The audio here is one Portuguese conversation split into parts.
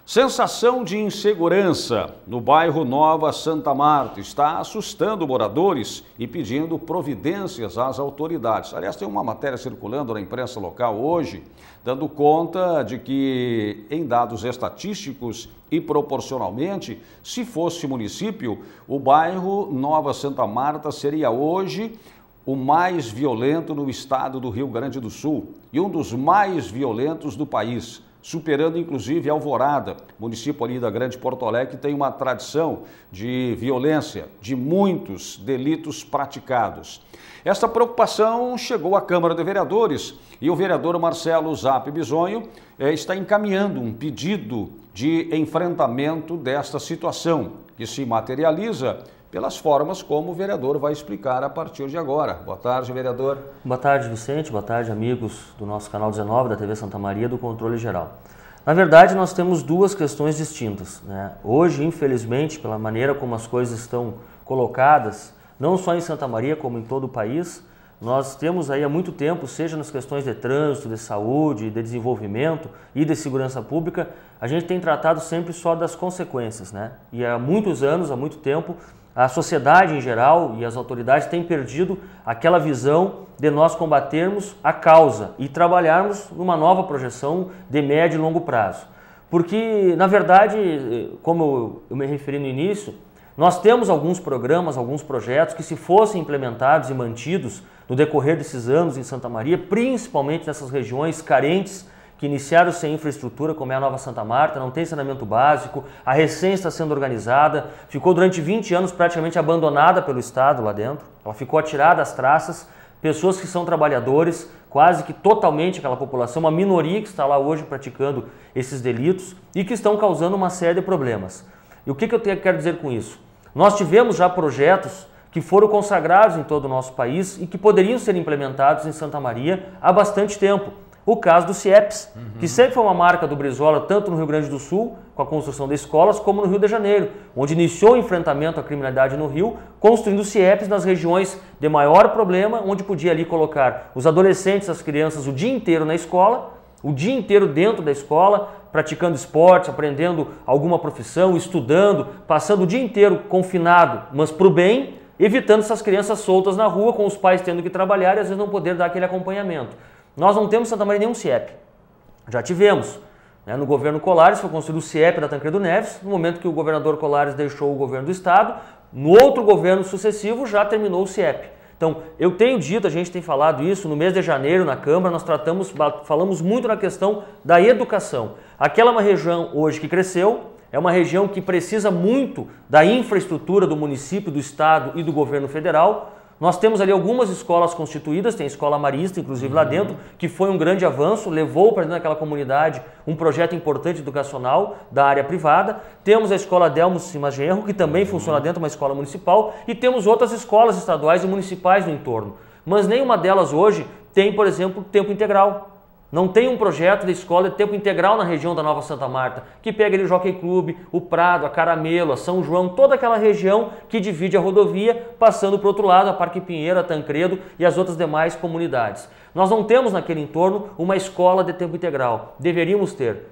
Sensação de insegurança no bairro Nova Santa Marta está assustando moradores e pedindo providências às autoridades. Aliás, tem uma matéria circulando na imprensa local hoje, dando conta de que, em dados estatísticos e proporcionalmente, se fosse município, o bairro Nova Santa Marta seria hoje o mais violento no estado do Rio Grande do Sul e um dos mais violentos do país, superando inclusive Alvorada, município ali da Grande Porto Alegre, que tem uma tradição de violência, de muitos delitos praticados. Esta preocupação chegou à Câmara de Vereadores e o vereador Marcelo Zap Bisonho está encaminhando um pedido de enfrentamento desta situação, que se materializa pelas formas como o vereador vai explicar a partir de agora. Boa tarde, vereador. Boa tarde, Vicente. Boa tarde, amigos do nosso canal 19 da TV Santa Maria do Controle Geral. Na verdade, nós temos duas questões distintas, né? Hoje, infelizmente, pela maneira como as coisas estão colocadas, não só em Santa Maria, como em todo o país, nós temos aí há muito tempo, seja nas questões de trânsito, de saúde, de desenvolvimento e de segurança pública, a gente tem tratado sempre só das consequências, né? E há muitos anos, há muito tempo, a sociedade em geral e as autoridades têm perdido aquela visão de nós combatermos a causa e trabalharmos numa nova projeção de médio e longo prazo. Porque, na verdade, como eu me referi no início, nós temos alguns programas, alguns projetos que, se fossem implementados e mantidos no decorrer desses anos em Santa Maria, principalmente nessas regiões carentes, que iniciaram sem infraestrutura, como é a Nova Santa Marta, não tem saneamento básico, a recém está sendo organizada, ficou durante 20 anos praticamente abandonada pelo Estado lá dentro, ela ficou atirada às traças, pessoas que são trabalhadores, quase que totalmente aquela população, uma minoria que está lá hoje praticando esses delitos e que estão causando uma série de problemas. E o que eu quero dizer com isso? Nós tivemos já projetos que foram consagrados em todo o nosso país e que poderiam ser implementados em Santa Maria há bastante tempo. O caso do CIEPS, que sempre foi uma marca do Brizola, tanto no Rio Grande do Sul, com a construção de escolas, como no Rio de Janeiro, onde iniciou o enfrentamento à criminalidade no Rio, construindo CIEPS nas regiões de maior problema, onde podia ali colocar os adolescentes, as crianças, o dia inteiro na escola, o dia inteiro dentro da escola, praticando esportes, aprendendo alguma profissão, estudando, passando o dia inteiro confinado, mas para o bem, evitando essas crianças soltas na rua, com os pais tendo que trabalhar e às vezes não poder dar aquele acompanhamento. Nós não temos em Santa Maria nenhum CIEP, já tivemos. Né? No governo Colares foi construído o CIEP da Tancredo Neves, no momento que o governador Colares deixou o governo do estado, no outro governo sucessivo já terminou o CIEP. Então, eu tenho dito, a gente tem falado isso, no mês de janeiro na Câmara nós falamos muito na questão da educação. Aquela é uma região hoje que cresceu, é uma região que precisa muito da infraestrutura do município, do estado e do governo federal. Nós temos ali algumas escolas constituídas, tem a Escola Marista, inclusive lá dentro, que foi um grande avanço, levou para dentro daquela comunidade um projeto importante educacional da área privada. Temos a Escola Delmo Simas Genro, que também funciona dentro de uma escola municipal, e temos outras escolas estaduais e municipais no entorno. Mas nenhuma delas hoje tem, por exemplo, tempo integral. Não tem um projeto de escola de tempo integral na região da Nova Santa Marta, que pega ali o Jockey Club, o Prado, a Caramelo, a São João, toda aquela região que divide a rodovia, passando para o outro lado, a Parque Pinheiro, a Tancredo e as outras demais comunidades. Nós não temos naquele entorno uma escola de tempo integral. Deveríamos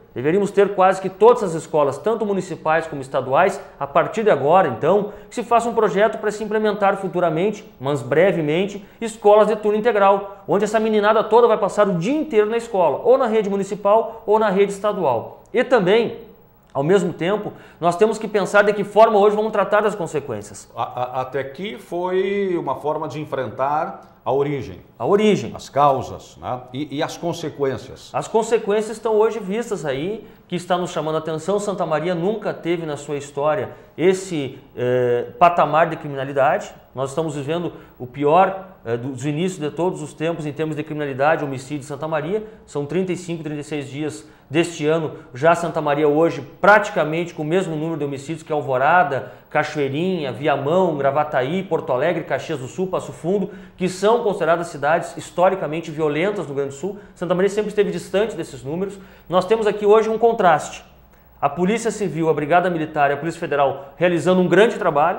ter quase que todas as escolas, tanto municipais como estaduais, a partir de agora, então, que se faça um projeto para se implementar futuramente, mas brevemente, escolas de turno integral, onde essa meninada toda vai passar o dia inteiro na escola, ou na rede municipal ou na rede estadual. E também, ao mesmo tempo, nós temos que pensar de que forma hoje vamos tratar das consequências. Até aqui foi uma forma de enfrentar a origem, as causas, né? E as consequências. As consequências estão hoje vistas aí, que está nos chamando a atenção. Santa Maria nunca teve na sua história esse patamar de criminalidade. Nós estamos vivendo o pior dos inícios de todos os tempos em termos de criminalidade, homicídio em Santa Maria. São 35, 36 dias deste ano, já Santa Maria hoje praticamente com o mesmo número de homicídios que Alvorada, Cachoeirinha, Viamão, Gravataí, Porto Alegre, Caxias do Sul, Passo Fundo, que são consideradas cidades historicamente violentas no Rio Grande do Sul. Santa Maria sempre esteve distante desses números. Nós temos aqui hoje um contraste. A Polícia Civil, a Brigada Militar e a Polícia Federal realizando um grande trabalho,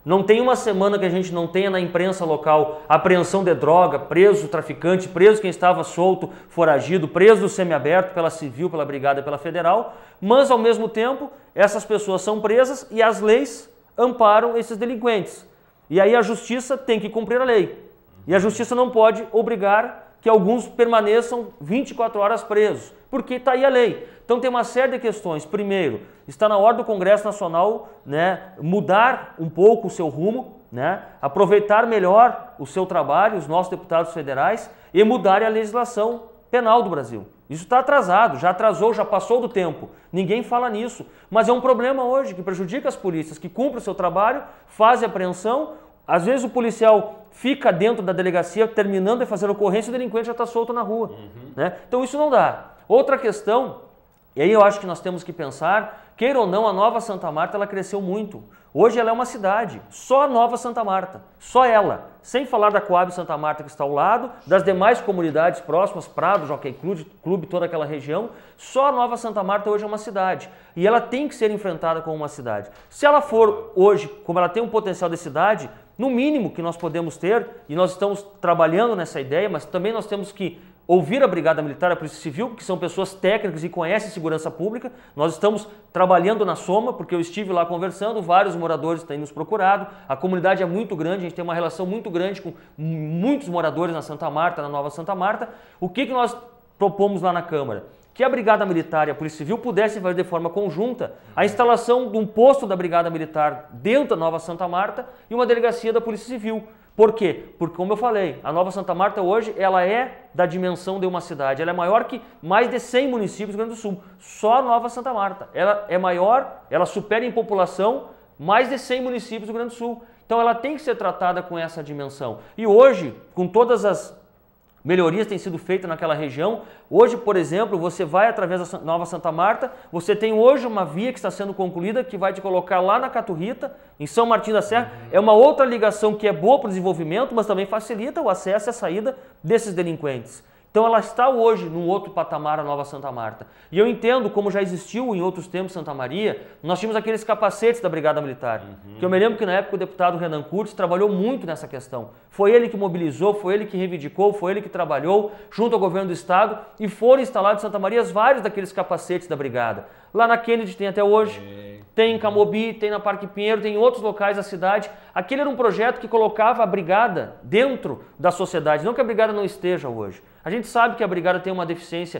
Não tem uma semana que a gente não tenha na imprensa local apreensão de droga, preso traficante, preso quem estava solto, foragido, preso do semiaberto pela Civil, pela Brigada e pela Federal, mas ao mesmo tempo essas pessoas são presas e as leis amparam esses delinquentes. E aí a justiça tem que cumprir a lei. E a justiça não pode obrigar que alguns permaneçam 24 horas presos, porque está aí a lei. Então tem uma série de questões. Primeiro, está na hora do Congresso Nacional, né, mudar um pouco o seu rumo, né, aproveitar melhor o seu trabalho, os nossos deputados federais, e mudar a legislação penal do Brasil. Isso está atrasado, já atrasou, já passou do tempo. Ninguém fala nisso. Mas é um problema hoje que prejudica as polícias, que cumprem o seu trabalho, fazem apreensão. Às vezes o policial fica dentro da delegacia terminando de fazer a ocorrência e o delinquente já está solto na rua. Né? Então isso não dá. Outra questão, e aí eu acho que nós temos que pensar, queira ou não, a Nova Santa Marta ela cresceu muito. Hoje ela é uma cidade, só a Nova Santa Marta, só ela. Sem falar da Coab Santa Marta que está ao lado, das demais comunidades próximas, Prado, Jockey Clube, toda aquela região, só a Nova Santa Marta hoje é uma cidade. E ela tem que ser enfrentada como uma cidade. Se ela for hoje, como ela tem um potencial de cidade, no mínimo que nós podemos ter, e nós estamos trabalhando nessa ideia, mas também nós temos que ouvir a Brigada Militar, a Polícia Civil, que são pessoas técnicas e conhecem segurança pública. Nós estamos trabalhando na soma, porque eu estive lá conversando, vários moradores têm nos procurado, a comunidade é muito grande, a gente tem uma relação muito grande com muitos moradores na Santa Marta, na Nova Santa Marta. O que nós propomos lá na Câmara? Que a Brigada Militar e a Polícia Civil pudessem fazer de forma conjunta a instalação de um posto da Brigada Militar dentro da Nova Santa Marta e uma delegacia da Polícia Civil. Por quê? Porque, como eu falei, a Nova Santa Marta hoje ela é da dimensão de uma cidade. Ela é maior que mais de 100 municípios do Rio Grande do Sul. Só a Nova Santa Marta. Ela é maior, ela supera em população mais de 100 municípios do Rio Grande do Sul. Então ela tem que ser tratada com essa dimensão. E hoje, com todas as melhorias que têm sido feitas naquela região. Hoje, por exemplo, você vai através da Nova Santa Marta, você tem hoje uma via que está sendo concluída que vai te colocar lá na Caturrita, em São Martinho da Serra. É uma outra ligação que é boa para o desenvolvimento, mas também facilita o acesso e a saída desses delinquentes. Então ela está hoje num outro patamar, a Nova Santa Marta. E eu entendo, como já existiu em outros tempos Santa Maria, nós tínhamos aqueles capacetes da Brigada Militar. Que eu me lembro que na época o deputado Renan Curtis trabalhou muito nessa questão. Foi ele que mobilizou, foi ele que reivindicou, foi ele que trabalhou junto ao governo do estado e foram instalados em Santa Maria vários daqueles capacetes da Brigada. Lá na Kennedy tem até hoje, tem em Camobi, tem na Parque Pinheiro, tem em outros locais da cidade. Aquele era um projeto que colocava a Brigada dentro da sociedade, não que a Brigada não esteja hoje. A gente sabe que a Brigada tem uma deficiência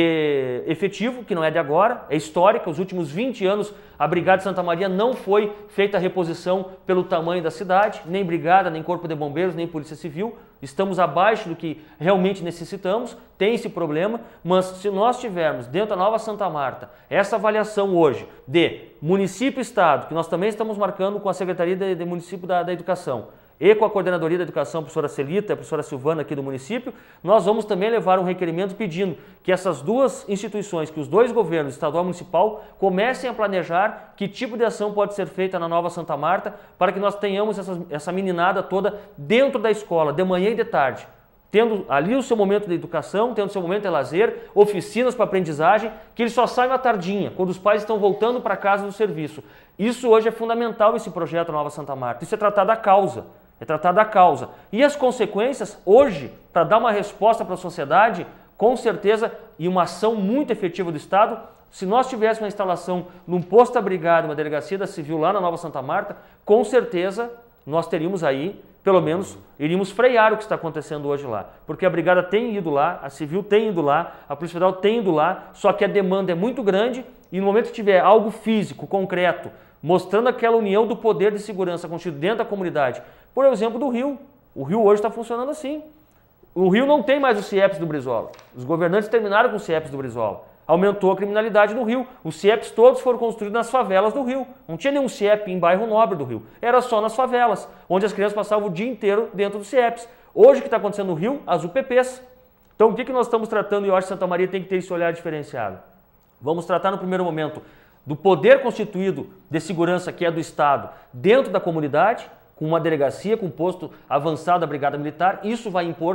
de efetivo, que não é de agora, é histórica. Os últimos 20 anos a Brigada de Santa Maria não foi feita a reposição pelo tamanho da cidade, nem Brigada, nem Corpo de Bombeiros, nem Polícia Civil. Estamos abaixo do que realmente necessitamos, tem esse problema, mas se nós tivermos dentro da Nova Santa Marta essa avaliação hoje de município e estado, que nós também estamos marcando com a Secretaria de Município da Educação, e com a Coordenadoria da Educação, a professora Celita e a professora Silvana aqui do município, nós vamos também levar um requerimento pedindo que essas duas instituições, que os dois governos, estadual e municipal, comecem a planejar que tipo de ação pode ser feita na Nova Santa Marta para que nós tenhamos essa meninada toda dentro da escola, de manhã e de tarde. Tendo ali o seu momento de educação, tendo o seu momento de lazer, oficinas para aprendizagem, que eles só saiam à tardinha, quando os pais estão voltando para casa do serviço. Isso hoje é fundamental, esse projeto Nova Santa Marta. Isso é tratar da causa. É tratar da causa. E as consequências, hoje, para dar uma resposta para a sociedade, com certeza, e uma ação muito efetiva do Estado, se nós tivéssemos uma instalação num posto da Brigada, uma delegacia da Civil lá na Nova Santa Marta, com certeza nós teríamos aí, pelo menos, iríamos frear o que está acontecendo hoje lá. Porque a Brigada tem ido lá, a Civil tem ido lá, a Polícia Federal tem ido lá, só que a demanda é muito grande e no momento que tiver algo físico, concreto, mostrando aquela união do poder de segurança constituído dentro da comunidade. Por exemplo, do Rio. O Rio hoje está funcionando assim. O Rio não tem mais o CIEPS do Brizola. Os governantes terminaram com o CIEPS do Brizola. Aumentou a criminalidade no Rio. Os CIEPs todos foram construídos nas favelas do Rio. Não tinha nenhum CIEP em bairro nobre do Rio. Era só nas favelas, onde as crianças passavam o dia inteiro dentro dos CIEPs. Hoje o que está acontecendo no Rio? As UPPs. Então o que nós estamos tratando e eu acho que Santa Maria tem que ter esse olhar diferenciado. Vamos tratar no primeiro momento do poder constituído de segurança que é do Estado dentro da comunidade, com uma delegacia, com um posto avançado da Brigada Militar. Isso vai impor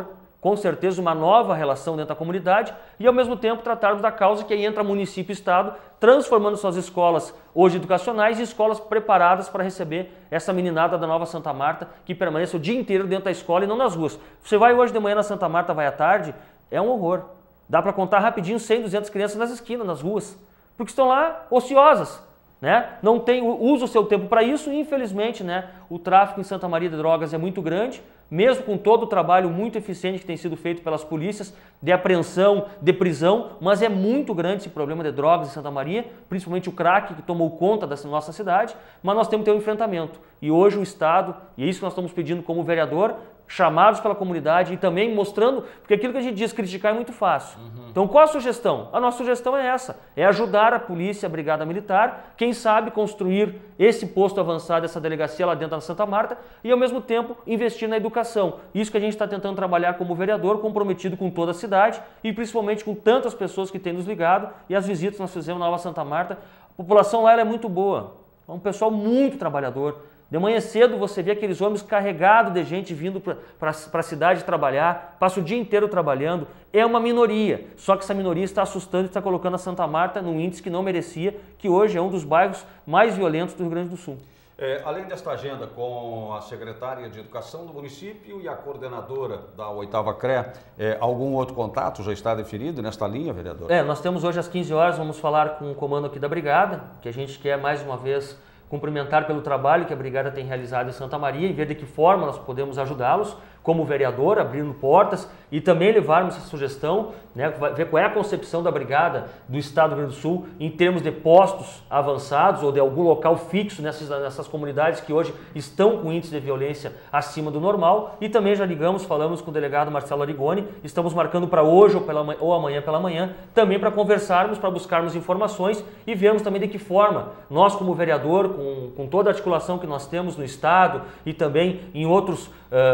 com certeza, uma nova relação dentro da comunidade e, ao mesmo tempo, tratarmos da causa que aí entra município e Estado, transformando suas escolas hoje educacionais em escolas preparadas para receber essa meninada da Nova Santa Marta que permaneça o dia inteiro dentro da escola e não nas ruas. Você vai hoje de manhã na Santa Marta, vai à tarde, é um horror. Dá para contar rapidinho 100, 200 crianças nas esquinas, nas ruas, porque estão lá ociosas. Né? Não usa o seu tempo para isso e, infelizmente, né, o tráfico em Santa Maria de drogas é muito grande, mesmo com todo o trabalho muito eficiente que tem sido feito pelas polícias de apreensão, de prisão, mas é muito grande esse problema de drogas em Santa Maria, principalmente o crack que tomou conta da nossa cidade, mas nós temos que ter um enfrentamento. E hoje o Estado, e é isso que nós estamos pedindo como vereador, chamados pela comunidade e também mostrando, porque aquilo que a gente diz, criticar é muito fácil. Então qual a sugestão? A nossa sugestão é essa, é ajudar a polícia, a brigada militar, quem sabe construir esse posto avançado, essa delegacia lá dentro da Santa Marta e ao mesmo tempo investir na educação. Isso que a gente está tentando trabalhar como vereador, comprometido com toda a cidade e principalmente com tantas pessoas que têm nos ligado e as visitas que nós fizemos na Nova Santa Marta. A população lá ela é muito boa, é um pessoal muito trabalhador. De manhã cedo você vê aqueles ônibus carregados de gente vindo para a cidade trabalhar, passa o dia inteiro trabalhando. É uma minoria, só que essa minoria está assustando e está colocando a Santa Marta num índice que não merecia, que hoje é um dos bairros mais violentos do Rio Grande do Sul. Além desta agenda com a secretária de Educação do município e a coordenadora da 8ª CRE, algum outro contato já está definido nesta linha, vereador? Nós temos hoje às 15 horas, vamos falar com o comando aqui da Brigada, que a gente quer mais uma vez cumprimentar pelo trabalho que a Brigada tem realizado em Santa Maria e ver de que forma nós podemos ajudá-los como vereador, abrindo portas e também levarmos essa sugestão, né, ver qual é a concepção da Brigada do Estado do Rio Grande do Sul em termos de postos avançados ou de algum local fixo nessas comunidades que hoje estão com índice de violência acima do normal e também já falamos com o delegado Marcelo Arigoni, estamos marcando para hoje ou amanhã pela manhã, também para conversarmos, para buscarmos informações e vermos também de que forma nós como vereador, com toda a articulação que nós temos no Estado e também em outros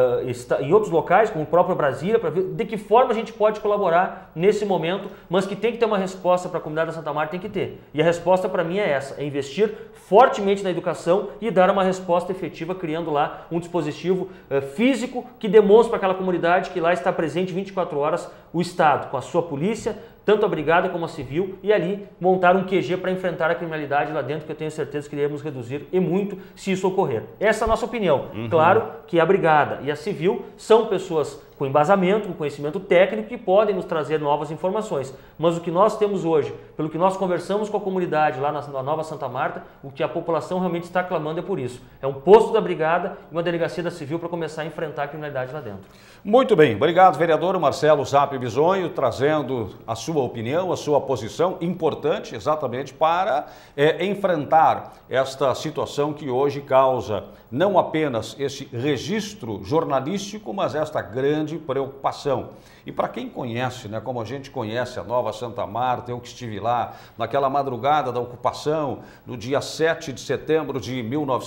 locais, como o próprio Brasília, para ver de que forma a gente pode colaborar nesse momento, mas que tem que ter uma resposta para a comunidade da Santa Marta, tem que ter. E a resposta para mim é essa, é investir fortemente na educação e dar uma resposta efetiva, criando lá um dispositivo físico que demonstre para aquela comunidade que lá está presente 24 horas o Estado, com a sua polícia, tanto a Brigada como a Civil, e ali montar um QG para enfrentar a criminalidade lá dentro, que eu tenho certeza que iremos reduzir e muito se isso ocorrer. Essa é a nossa opinião. Claro que a Brigada e a Civil são pessoas com embasamento, com conhecimento técnico que podem nos trazer novas informações. Mas o que nós temos hoje, pelo que nós conversamos com a comunidade lá na Nova Santa Marta, o que a população realmente está clamando é por isso. É um posto da Brigada e uma delegacia da Civil para começar a enfrentar a criminalidade lá dentro. Muito bem, obrigado vereador Marcelo Zap Bisonho, trazendo a sua opinião, a sua posição, importante exatamente para enfrentar esta situação que hoje causa não apenas esse registro jornalístico, mas esta grande preocupação. E para quem conhece, né, como a gente conhece a Nova Santa Marta, eu que estive lá naquela madrugada da ocupação, no dia 7 de setembro de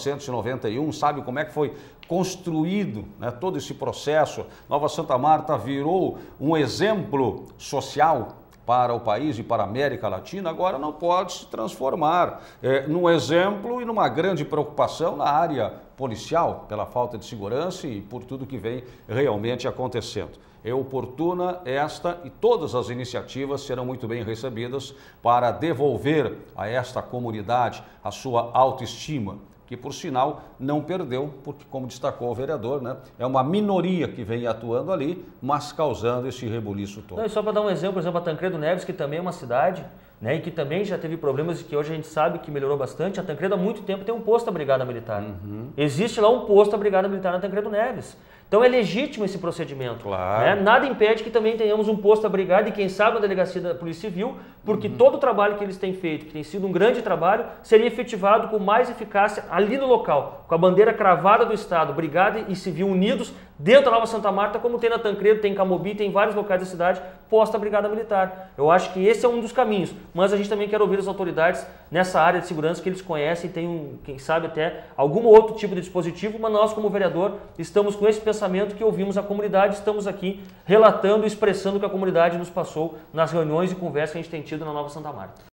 1991, sabe como é que foi construído, né, todo esse processo. Nova Santa Marta virou um exemplo social para o país e para a América Latina, agora não pode se transformar num exemplo e numa grande preocupação na área policial, pela falta de segurança e por tudo que vem realmente acontecendo. É oportuna esta e todas as iniciativas serão muito bem recebidas para devolver a esta comunidade a sua autoestima, que por sinal não perdeu, porque como destacou o vereador, né, é uma minoria que vem atuando ali, mas causando esse rebuliço todo. Não, e só para dar um exemplo, por exemplo, a Tancredo Neves, que também é uma cidade, né, e que também já teve problemas e que hoje a gente sabe que melhorou bastante. A Tancredo há muito tempo tem um posto da Brigada Militar. Existe lá um posto da Brigada Militar na Tancredo Neves. Então é legítimo esse procedimento. Claro. Né? Nada impede que também tenhamos um posto da Brigada e quem sabe a Delegacia da Polícia Civil, porque todo o trabalho que eles têm feito, que tem sido um grande trabalho, seria efetivado com mais eficácia ali no local, com a bandeira cravada do Estado, Brigada e Civil unidos dentro da Nova Santa Marta, como tem na Tancredo, tem em Camobi, tem em vários locais da cidade, posta a Brigada Militar. Eu acho que esse é um dos caminhos, mas a gente também quer ouvir as autoridades nessa área de segurança que eles conhecem, tem, quem sabe, até algum outro tipo de dispositivo, mas nós, como vereador, estamos com esse pensamento que ouvimos a comunidade, estamos aqui relatando e expressando o que a comunidade nos passou nas reuniões e conversas que a gente tem tido na Nova Santa Marta.